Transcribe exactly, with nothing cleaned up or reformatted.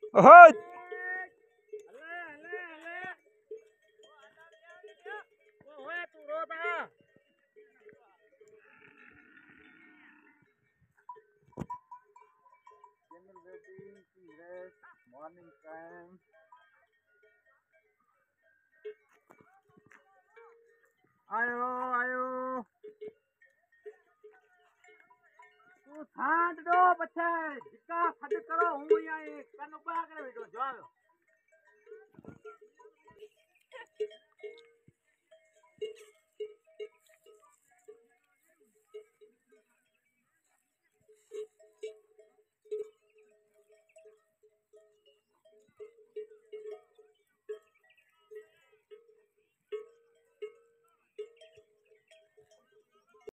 ઓહો morning time આયો આયો તું શાંત ડો પછી જીકા ફટ કરો હું અહીંયા કન ઉભા કરે બેઠો જો